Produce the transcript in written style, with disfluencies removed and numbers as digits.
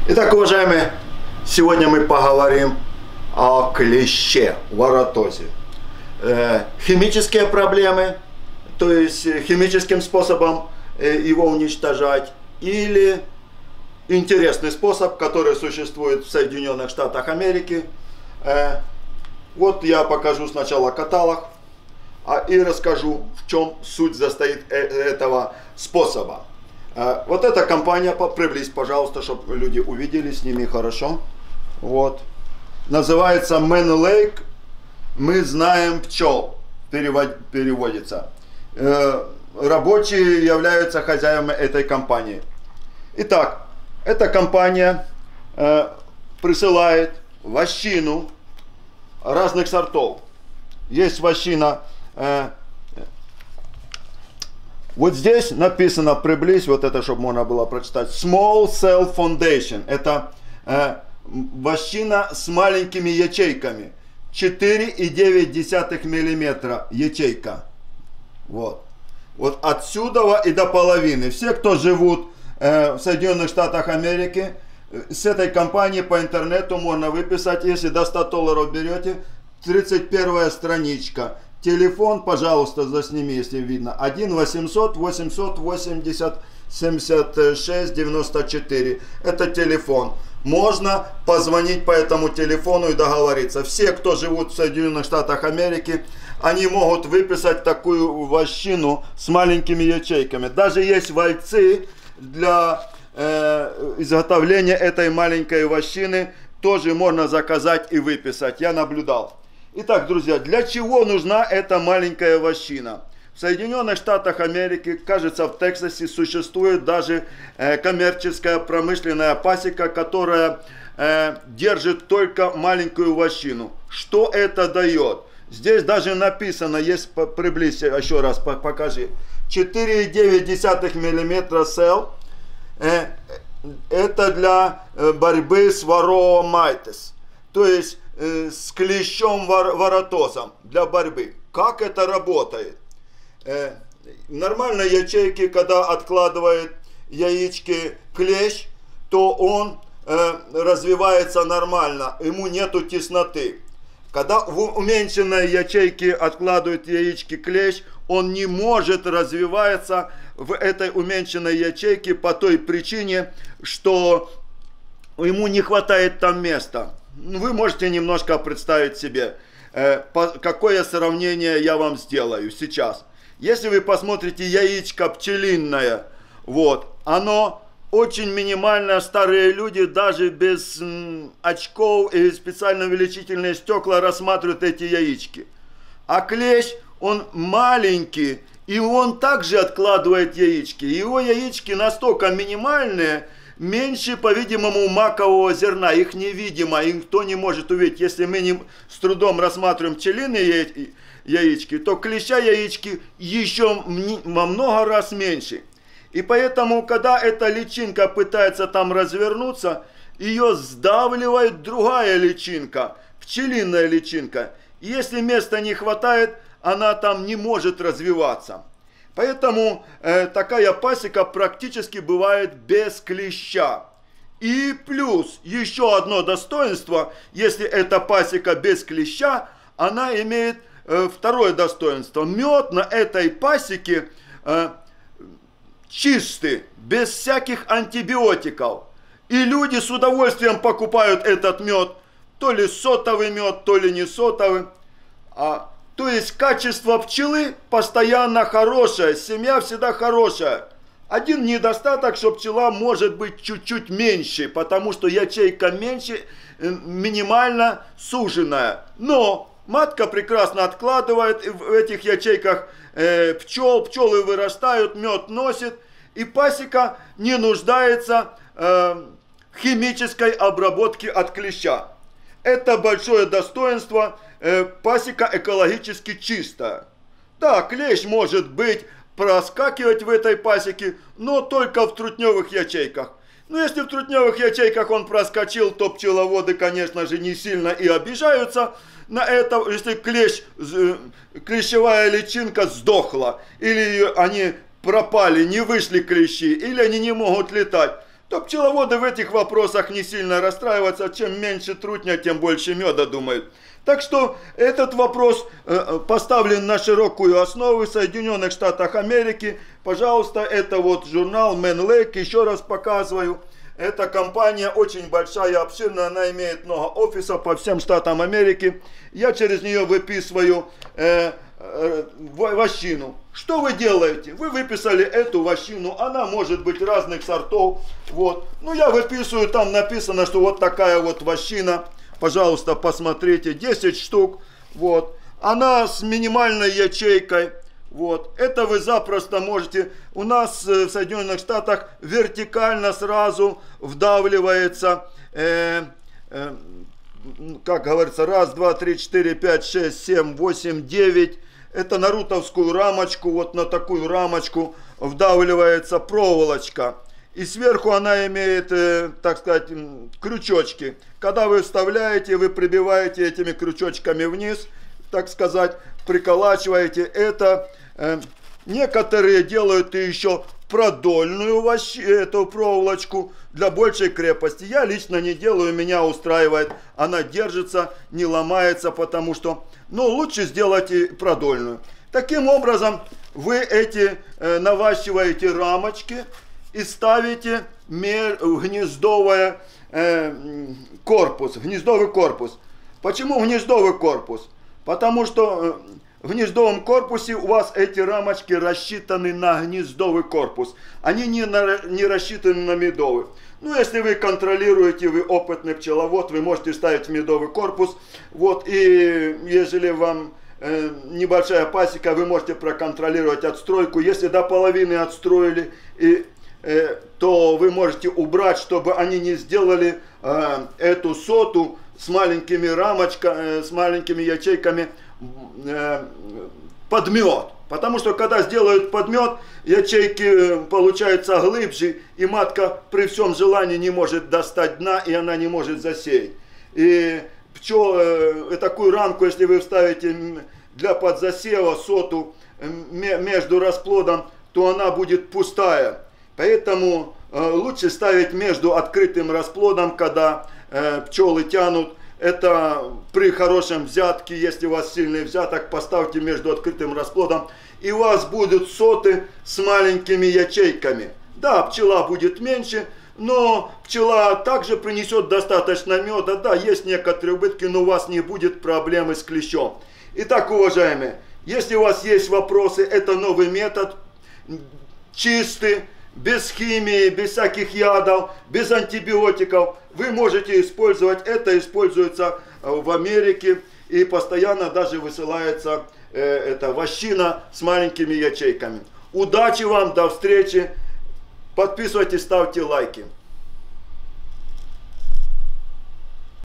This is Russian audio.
Итак, уважаемые, сегодня мы поговорим о клеще, воротозе. Химические проблемы, то есть химическим способом его уничтожать, или интересный способ, который существует в Соединенных Штатах Америки. Вот я покажу сначала каталог и расскажу, в чем суть состоит этого способа. Вот эта компания, приблизь, пожалуйста, чтобы люди увидели, сними хорошо. Вот. Называется Man Lake. Мы знаем пчел, переводится. Рабочие являются хозяевами этой компании. Итак, эта компания присылает вощину разных сортов. Есть вощина. Вот здесь написано, приблизь, вот это, чтобы можно было прочитать. Small Cell Foundation. Это вощина с маленькими ячейками. 4,9 мм ячейка. Вот. Вот отсюда и до половины. Все, кто живут в Соединенных Штатах Америки, с этой компании по интернету можно выписать, если до $100 берете, 31 страничка. Телефон, пожалуйста, засними, если видно. 1-800-880-76-94. Это телефон. Можно позвонить по этому телефону и договориться. Все, кто живут в Соединенных Штатах Америки, они могут выписать такую вощину с маленькими ячейками. Даже есть вальцы для изготовления этой маленькой вощины. Тоже можно заказать и выписать. Я наблюдал. Итак, друзья, для чего нужна эта маленькая вощина? В Соединенных Штатах Америки, кажется, в Тексасе существует даже коммерческая промышленная пасека, которая держит только маленькую вощину. Что это дает? Здесь даже написано, есть, приблизь, еще раз покажи, 4,9 мм сел. Это для борьбы с варроа майтес, то есть с клещом-воротозом для борьбы. Как это работает? Нормально ячейки, когда откладывает яички клещ, то он развивается нормально, ему нету тесноты. Когда в уменьшенной ячейке откладывает яички клещ, он не может развиваться в этой уменьшенной ячейке по той причине, что ему не хватает там места. Вы можете немножко представить себе, какое сравнение я вам сделаю сейчас. Если вы посмотрите яичко пчелиное, вот, оно очень минимальное, старые люди даже без очков и специально увеличительные стекла рассматривают эти яички. А клещ, он маленький, и он также откладывает яички. Его яички настолько минимальные, меньше, по-видимому, макового зерна. Их невидимо, их никто не может увидеть. Если мы с трудом рассматриваем пчелиные яички, то клеща яички еще во много раз меньше. И поэтому, когда эта личинка пытается там развернуться, ее сдавливает другая личинка, пчелиная личинка. И если места не хватает, она там не может развиваться. Поэтому такая пасека практически бывает без клеща. И плюс еще одно достоинство, если эта пасека без клеща, она имеет второе достоинство. Мед на этой пасеке чистый, без всяких антибиотиков. И люди с удовольствием покупают этот мед, то ли сотовый мед, то ли не сотовый. То есть качество пчелы постоянно хорошее, семья всегда хорошая. Один недостаток, что пчела может быть чуть-чуть меньше, потому что ячейка меньше, минимально суженная. Но матка прекрасно откладывает в этих ячейках пчел, пчелы вырастают, мед носит, и пасека не нуждается в химической обработке от клеща. Это большое достоинство. Пасека экологически чистая. Да, клещ может быть, проскакивать в этой пасеке, но только в трутневых ячейках. Но если в трутневых ячейках он проскочил, то пчеловоды, конечно же, не сильно и обижаются на это. Если клещевая личинка сдохла, или они пропали, не вышли клещи, или они не могут летать, то пчеловоды в этих вопросах не сильно расстраиваются. Чем меньше трутня, тем больше меда думают. Так что этот вопрос поставлен на широкую основу в Соединенных Штатах Америки. Пожалуйста, это вот журнал Manlake, еще раз показываю. Эта компания очень большая, обширная, она имеет много офисов по всем штатам Америки. Я через нее выписываю вощину. Что вы делаете? Вы выписали эту вощину, она может быть разных сортов. Вот. Ну, я выписываю, там написано, что вот такая вот вощина. Пожалуйста, посмотрите, 10 штук. Вот. Она с минимальной ячейкой. Вот. Это вы запросто можете. У нас в Соединенных Штатах вертикально сразу вдавливается, как говорится, 1, 2, 3, 4, 5, 6, 7, 8, 9. Это на рутовскую рамочку, вот на такую рамочку вдавливается проволочка. И сверху она имеет, так сказать, крючочки. Когда вы вставляете, вы прибиваете этими крючочками вниз, так сказать, приколачиваете это. Некоторые делают еще продольную эту проволочку для большей крепости. Я лично не делаю, меня устраивает. Она держится, не ломается, потому что, ну, лучше сделать и продольную. Таким образом, вы эти наващиваете рамочки и ставите в гнездовый корпус. Почему гнездовый корпус? Потому что в гнездовом корпусе у вас эти рамочки рассчитаны на гнездовый корпус. Они не рассчитаны на медовый. Ну, если вы контролируете, вы опытный пчеловод, вы можете ставить в медовый корпус. Вот, и если вам небольшая пасека, вы можете проконтролировать отстройку. Если до половины отстроили, то вы можете убрать, чтобы они не сделали эту соту с маленькими рамочками, с маленькими ячейками под мед. Потому что когда сделают под мед, ячейки получаются глубже, и матка при всем желании не может достать дна, и она не может засеять. И такую рамку, если вы вставите для подзасева соту между расплодом, то она будет пустая. Поэтому лучше ставить между открытым расплодом, когда пчелы тянут. Это при хорошем взятке, если у вас сильный взяток, поставьте между открытым расплодом, и у вас будут соты с маленькими ячейками. Да, пчела будет меньше, но пчела также принесет достаточно меда. Да, есть некоторые убытки, но у вас не будет проблемы с клещом. Итак, уважаемые, если у вас есть вопросы, это новый метод, чистый, без химии, без всяких ядов, без антибиотиков. Вы можете использовать. Это используется в Америке и постоянно даже высылается эта вощина с маленькими ячейками. Удачи вам, до встречи. Подписывайтесь, ставьте лайки.